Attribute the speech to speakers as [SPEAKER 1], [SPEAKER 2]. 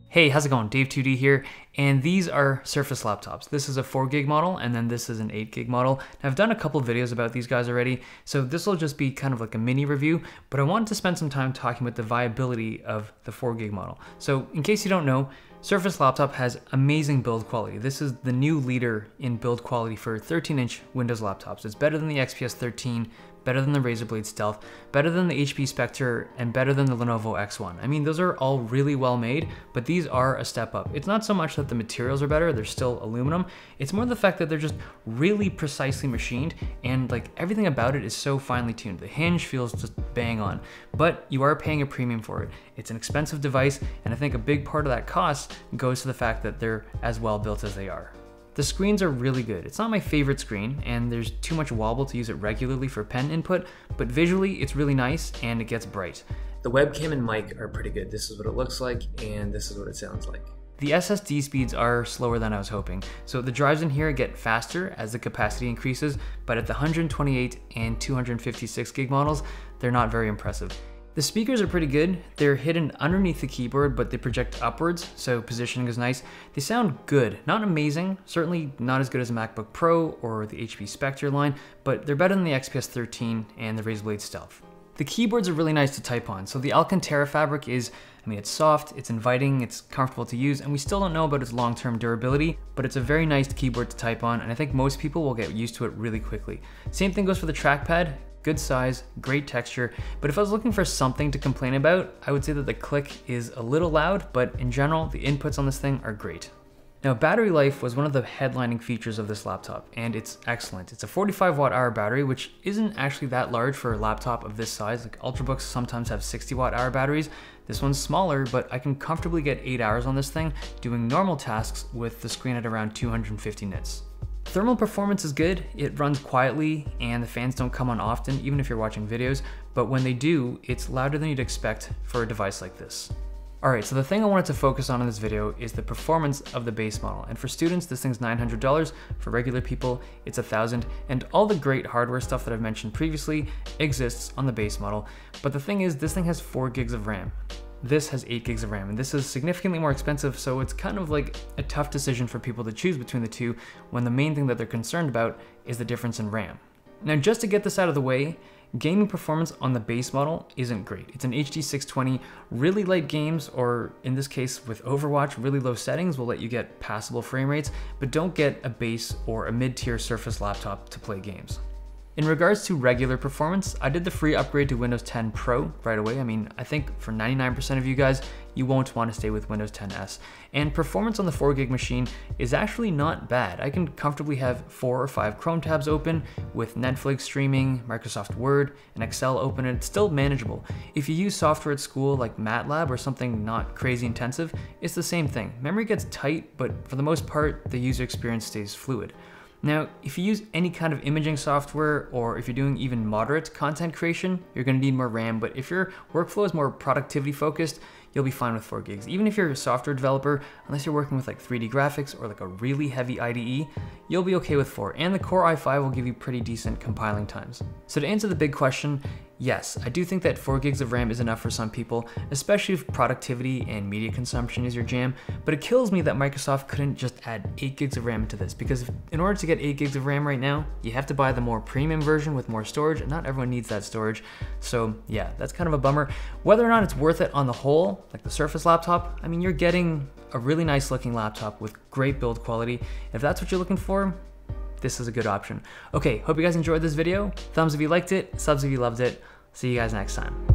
[SPEAKER 1] Hey, how's it going? Dave2D here, and these are Surface laptops. This is a 4 gig model, and then this is an 8 gig model. Now, I've done a couple of videos about these guys already, so this will just be kind of like a mini review, but I wanted to spend some time talking about the viability of the 4 gig model. So in case you don't know, Surface Laptop has amazing build quality. This is the new leader in build quality for 13-inch Windows laptops. It's better than the XPS 13, better than the Razer Blade Stealth, better than the HP Spectre, and better than the Lenovo X1. I mean, those are all really well made, but these are a step up. It's not so much that the materials are better, they're still aluminum. It's more the fact that they're just really precisely machined, and like everything about it is so finely tuned. The hinge feels just bang on, but you are paying a premium for it. It's an expensive device, and I think a big part of that cost goes to the fact that they're as well built as they are. The screens are really good. It's not my favorite screen, and there's too much wobble to use it regularly for pen input, but visually it's really nice and it gets bright. The webcam and mic are pretty good. This is what it looks like, and this is what it sounds like. The SSD speeds are slower than I was hoping. So the drives in here get faster as the capacity increases, but at the 128 and 256 gig models, they're not very impressive. The speakers are pretty good. They're hidden underneath the keyboard, but they project upwards, so positioning is nice. They sound good, not amazing, certainly not as good as a MacBook Pro or the HP Spectre line, but they're better than the XPS 13 and the Razer Blade Stealth. The keyboards are really nice to type on. So the Alcantara fabric is, it's soft, it's inviting, it's comfortable to use, and we still don't know about its long-term durability, but it's a very nice keyboard to type on, and I think most people will get used to it really quickly. Same thing goes for the trackpad. Good size, great texture, but if I was looking for something to complain about, I would say that the click is a little loud, but in general, the inputs on this thing are great. Now, battery life was one of the headlining features of this laptop, and it's excellent. It's a 45 watt-hour battery, which isn't actually that large for a laptop of this size. Like Ultrabooks sometimes have 60 watt-hour batteries. This one's smaller, but I can comfortably get 8 hours on this thing doing normal tasks with the screen at around 250 nits. Thermal performance is good. It runs quietly and the fans don't come on often, even if you're watching videos, but when they do, it's louder than you'd expect for a device like this. Alright, so the thing I wanted to focus on in this video is the performance of the base model. And for students, this thing's $900. For regular people, it's $1,000. And all the great hardware stuff that I've mentioned previously exists on the base model. But the thing is, this thing has 4 gigs of RAM. This has 8 gigs of RAM, and this is significantly more expensive, so it's kind of like a tough decision for people to choose between the two when the main thing that they're concerned about is the difference in RAM. Now, just to get this out of the way, gaming performance on the base model isn't great. It's an HD 620, really light games, or in this case with Overwatch, really low settings will let you get passable frame rates, but don't get a base or a mid-tier Surface laptop to play games. In regards to regular performance, I did the free upgrade to Windows 10 Pro right away. I think for 99% of you guys, you won't want to stay with Windows 10S. And performance on the 4 gig machine is actually not bad. I can comfortably have 4 or 5 Chrome tabs open with Netflix streaming, Microsoft Word, and Excel open, and it's still manageable. If you use software at school like MATLAB or something not crazy intensive, it's the same thing. Memory gets tight, but for the most part, the user experience stays fluid. Now, if you use any kind of imaging software, or if you're doing even moderate content creation, you're gonna need more RAM, but if your workflow is more productivity focused, you'll be fine with 4 gigs. Even if you're a software developer, unless you're working with like 3D graphics or like a really heavy IDE, you'll be okay with 4, and the Core i5 will give you pretty decent compiling times. So to answer the big question, yes, I do think that 4 gigs of RAM is enough for some people, especially if productivity and media consumption is your jam, but it kills me that Microsoft couldn't just add 8 gigs of RAM to this, because in order to get 8 gigs of RAM right now, you have to buy the more premium version with more storage, and not everyone needs that storage. So yeah, that's kind of a bummer. Whether or not it's worth it on the whole, like the Surface laptop, you're getting a really nice looking laptop with great build quality. If that's what you're looking for, this is a good option. Okay, hope you guys enjoyed this video. Thumbs if you liked it, subs if you loved it. See you guys next time.